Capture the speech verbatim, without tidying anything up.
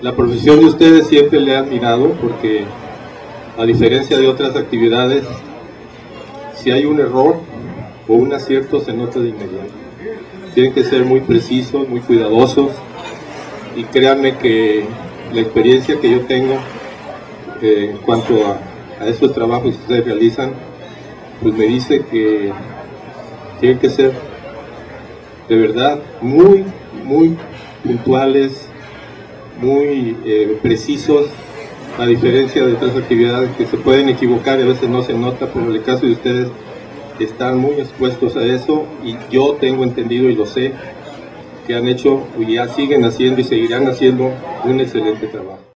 La profesión de ustedes siempre le he admirado porque, a diferencia de otras actividades, si hay un error o un acierto se nota de inmediato. Tienen que ser muy precisos, muy cuidadosos, y créanme que la experiencia que yo tengo eh, en cuanto a, a estos trabajos que ustedes realizan, pues me dice que tienen que ser de verdad muy, muy puntuales, muy eh, precisos, a diferencia de otras actividades que se pueden equivocar y a veces no se nota, pero en el caso de ustedes están muy expuestos a eso, y yo tengo entendido y lo sé que han hecho y ya siguen haciendo y seguirán haciendo un excelente trabajo.